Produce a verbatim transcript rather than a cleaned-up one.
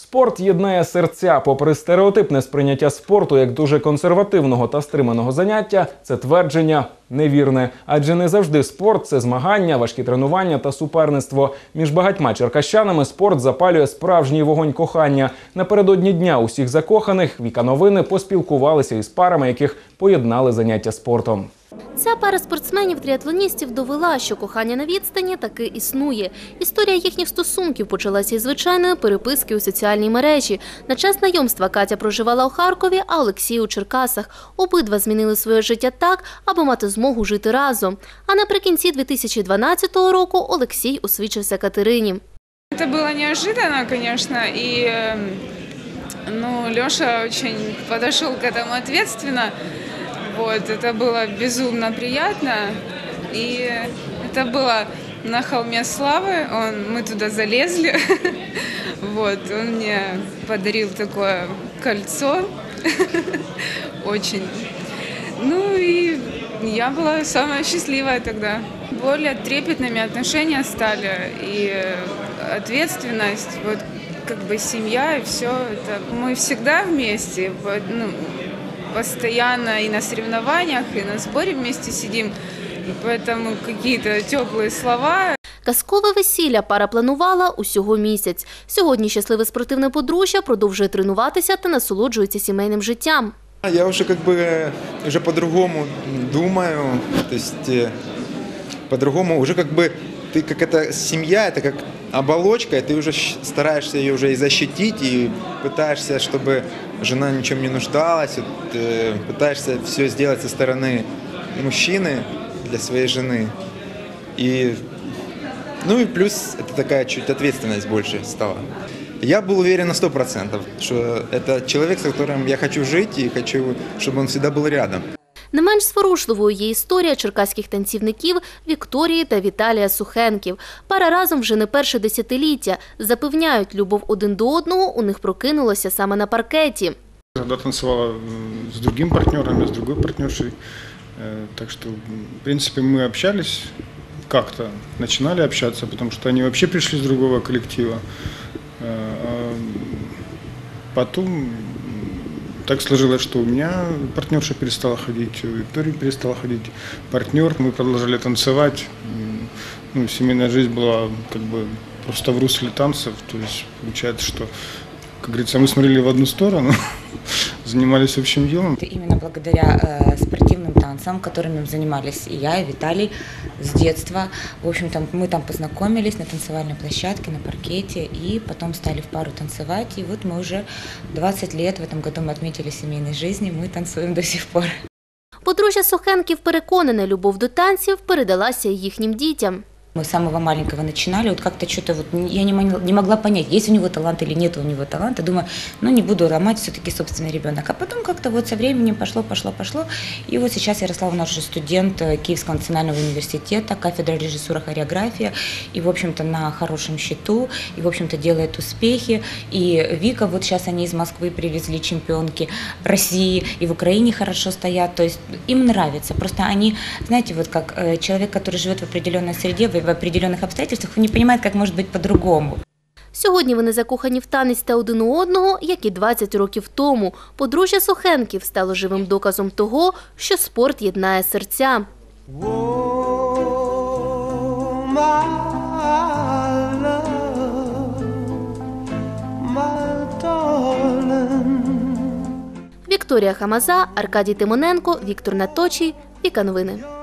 Спорт єднає серця. Попри стереотипне сприйняття спорту як дуже консервативного та стриманого заняття, це твердження невірне. Адже не завжди спорт – це змагання, важкі тренування та суперництво. Між багатьма черкащанами спорт запалює справжній вогонь кохання. Напередодні Дня усіх закоханих Віка Новини поспілкувалися із парами, яких поєднали заняття спортом. Ця пара спортсменів-тріатлоністів довела, що кохання на відстані таки існує. Історія їхніх стосунків почалася із звичайної переписки у соціальній мережі. На час знайомства Катя проживала у Харкові, а Олексій – у Черкасах. Обидва змінили своє життя так, аби мати змогу жити разом. А наприкінці дві тисячі дванадцятого року Олексій освічився Катерині. Це було неожиданно, звісно, і ну, Леша дуже підійшов до цього відповідально. Вот, это было безумно приятно, и это было на холме славы, он, мы туда залезли, вот, он мне подарил такое кольцо, очень, ну и я была самая счастливая тогда. Более трепетными отношения стали, и ответственность, вот, как бы семья и все, это мы всегда вместе, ну, постоянно и на соревнованиях, и на сборе вместе сидим, и поэтому какие-то теплые слова. Казкове весілля пара планувала усього місяць. Сьогодні щасливе спортивне подружжя продовжує тренуватися та насолоджується сімейним життям. Я уже как бы уже по-другому думаю, то есть по-другому уже как бы ты как это семья, это как оболочка, и ты уже стараешься ее уже и защитить, и пытаешься, чтобы жена ни в чем не нуждалась, вот, э, пытаешься все сделать со стороны мужчины для своей жены. И, ну и плюс это такая чуть ответственность больше стала. Я был уверен на сто процентов, что это человек, с которым я хочу жить, и хочу, чтобы он всегда был рядом. Не менш зворушливою є історія черкаських танцівників Вікторії та Віталія Сухенків. Пара разом вже не перше десятиліття. Запевняють, любов один до одного у них прокинулася саме на паркеті. Я танцевала з другим партнером, з другою партнершей. Так що, в принципі, ми общались как-то, начинали общаться, потому что они вообще пришли с другого коллектива. Потом так сложилось, что у меня партнерша перестала ходить, у Виктории перестала ходить партнер. Мы продолжали танцевать. Ну, семейная жизнь была как бы просто в русле танцев. То есть получается, что, как говорится, мы смотрели в одну сторону, занимались общим делом. Именно благодаря э, спортивным танцам, которыми занимались и я, и Виталий с детства. В общем-то, мы там познакомились на танцевальной площадке, на паркете, и потом стали в пару танцевать. И вот мы уже двадцать лет, в этом году мы отметили семейной жизни, мы танцуем до сих пор. Подружжя Сухенків переконане, любов до танців передалася їхнім дітям. Мы с самого маленького начинали, вот как-то что-то вот я не, не могла понять, есть у него талант или нет у него таланта. Думаю, ну не буду ломать, все-таки собственный ребенок. А потом как-то вот со временем пошло, пошло, пошло. И вот сейчас Ярослав, наш студент Киевского национального университета, кафедра режиссура, хореография. И, в общем-то, на хорошем счету, и, в общем-то, делает успехи. И Вика, вот сейчас они из Москвы привезли чемпионки России, и в Украине хорошо стоят. То есть им нравится. Просто они, знаете, вот как человек, который живет в определенной среде, в определенных обстоятельствах, он не понимает, как может быть по-другому. Сьогодні вони закохані в танець та один у одного, як і двадцять років тому. Подружжя Сухенків стало живим доказом того, що спорт єднає серця. Вікторія Хамаза, Аркадій Тимоненко, Віктор Наточій, Віка Новини.